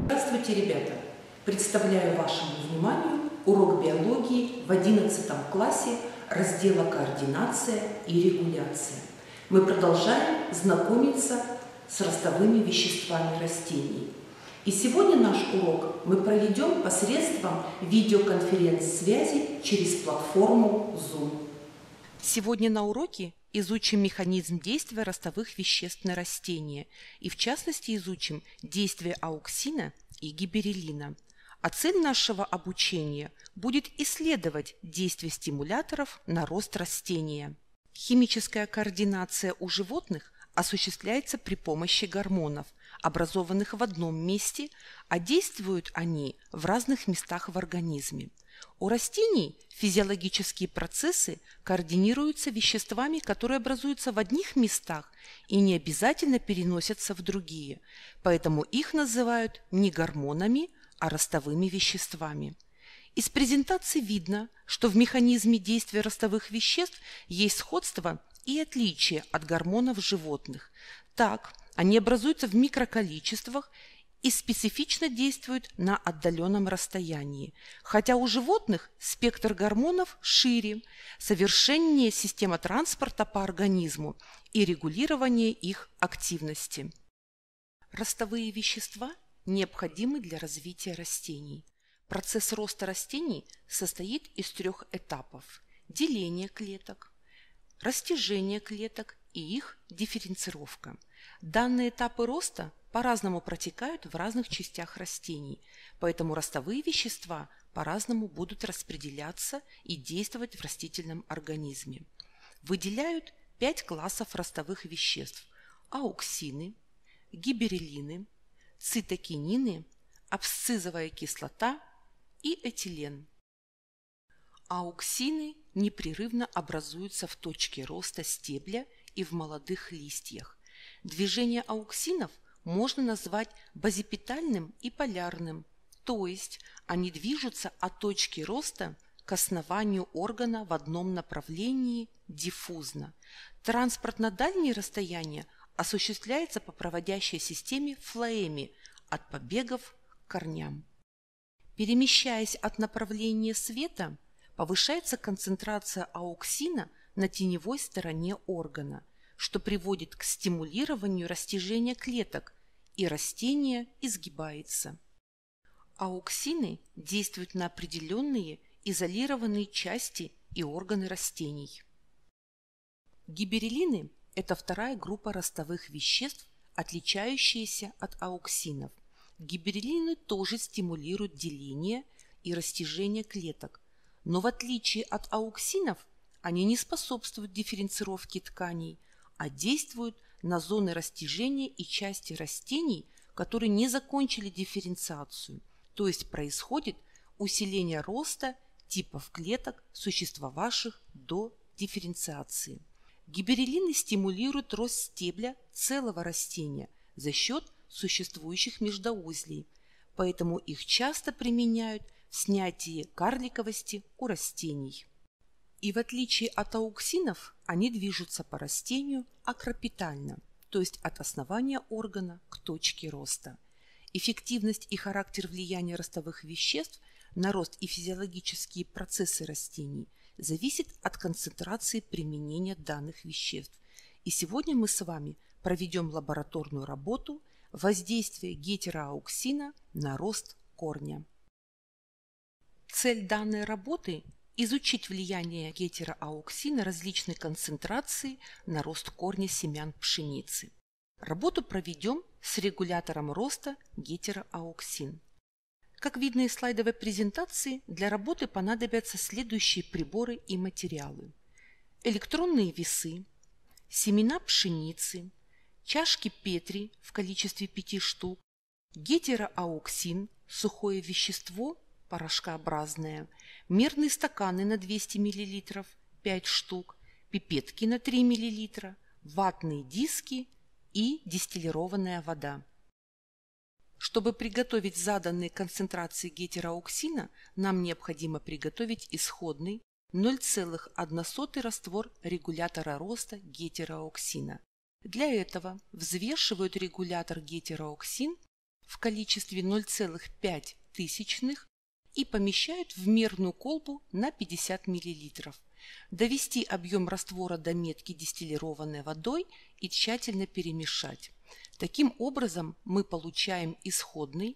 Здравствуйте, ребята! Представляю вашему вниманию урок биологии в 11 классе раздела «Координация и регуляция». Мы продолжаем знакомиться с ростовыми веществами растений. И сегодня наш урок мы проведем посредством видеоконференц-связи через платформу Zoom. Сегодня на уроке изучим механизм действия ростовых веществ на растения и, в частности, изучим действие ауксина и гибереллина. А цель нашего обучения будет исследовать действие стимуляторов на рост растения. Химическая координация у животных осуществляется при помощи гормонов, образованных в одном месте, а действуют они в разных местах в организме. У растений физиологические процессы координируются веществами, которые образуются в одних местах и не обязательно переносятся в другие, поэтому их называют не гормонами, а ростовыми веществами. Из презентации видно, что в механизме действия ростовых веществ есть сходство и отличие от гормонов животных. Так, они образуются в микроколичествах и специфично действуют на отдаленном расстоянии, хотя у животных спектр гормонов шире, совершеннее система транспорта по организму и регулирование их активности. Ростовые вещества необходимы для развития растений. Процесс роста растений состоит из трех этапов: деление клеток, растяжение клеток и их дифференцировка. Данные этапы роста по-разному протекают в разных частях растений, поэтому ростовые вещества по-разному будут распределяться и действовать в растительном организме. Выделяют 5 классов ростовых веществ: ауксины, гибереллины, цитокинины, абсцизовая кислота и этилен. Ауксины непрерывно образуются в точке роста стебля и в молодых листьях. Движение ауксинов можно назвать базипетальным и полярным, то есть они движутся от точки роста к основанию органа в одном направлении диффузно. Транспорт на дальние расстояния осуществляется по проводящей системе флоэме от побегов к корням. Перемещаясь от направления света, повышается концентрация ауксина на теневой стороне органа, что приводит к стимулированию растяжения клеток, и растение изгибается. Ауксины действуют на определенные изолированные части и органы растений. Гибереллины – это вторая группа ростовых веществ, отличающиеся от ауксинов. Гибереллины тоже стимулируют деление и растяжение клеток, но в отличие от ауксинов они не способствуют дифференцировке тканей, а действуют на зоны растяжения и части растений, которые не закончили дифференциацию, то есть происходит усиление роста типов клеток, существовавших до дифференциации. Гибереллины стимулируют рост стебля целого растения за счет существующих междоузлей, поэтому их часто применяют в снятии карликовости у растений. И в отличие от ауксинов, они движутся по растению акропитально, то есть от основания органа к точке роста. Эффективность и характер влияния ростовых веществ на рост и физиологические процессы растений зависит от концентрации применения данных веществ. И сегодня мы с вами проведем лабораторную работу «Воздействие гетероауксина на рост корня». Цель данной работы – изучить влияние гетероауксина различной концентрации на рост корня семян пшеницы. Работу проведем с регулятором роста гетероауксин. Как видно из слайдовой презентации, для работы понадобятся следующие приборы и материалы: электронные весы, семена пшеницы, чашки Петри в количестве 5 штук, гетероауксин, сухое вещество, порошкообразное, мерные стаканы на 200 мл, 5 штук, пипетки на 3 мл, ватные диски и дистиллированная вода. Чтобы приготовить заданные концентрации гетероауксина, нам необходимо приготовить исходный 0,1 раствор регулятора роста гетероауксина. Для этого взвешивают регулятор гетероауксин в количестве 0,5 и помещают в мерную колбу на 50 мл. Довести объем раствора до метки дистиллированной водой и тщательно перемешать. Таким образом мы получаем исходный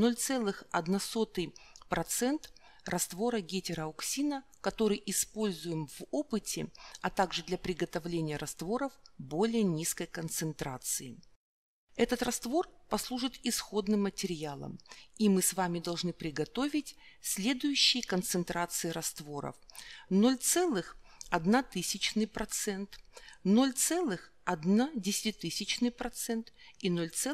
0,1% раствора гетероауксина, который используем в опыте, а также для приготовления растворов более низкой концентрации. Этот раствор послужит исходным материалом, и мы с вами должны приготовить следующие концентрации растворов: 0,1%, 0,1% и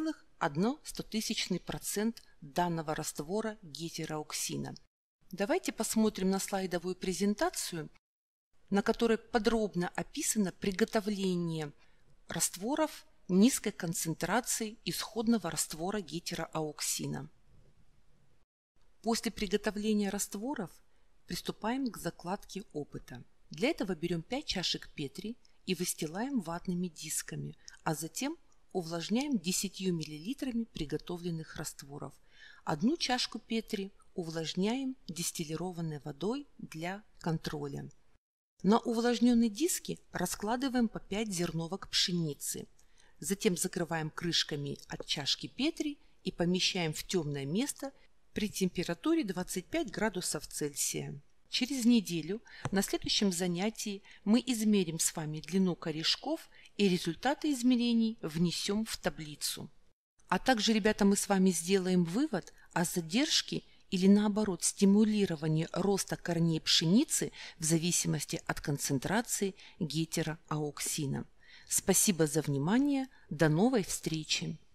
0,1% данного раствора гетероауксина. Давайте посмотрим на слайдовую презентацию, на которой подробно описано приготовление растворов низкой концентрации исходного раствора гетероауксина. После приготовления растворов приступаем к закладке опыта. Для этого берем 5 чашек Петри и выстилаем ватными дисками, а затем увлажняем 10 мл приготовленных растворов. Одну чашку Петри увлажняем дистиллированной водой для контроля. На увлажненные диски раскладываем по 5 зерновок пшеницы. Затем закрываем крышками от чашки Петри и помещаем в темное место при температуре 25 градусов Цельсия. Через неделю на следующем занятии мы измерим с вами длину корешков и результаты измерений внесем в таблицу. А также, ребята, мы с вами сделаем вывод о задержке или наоборот стимулировании роста корней пшеницы в зависимости от концентрации гетероауксина. Спасибо за внимание. До новой встречи!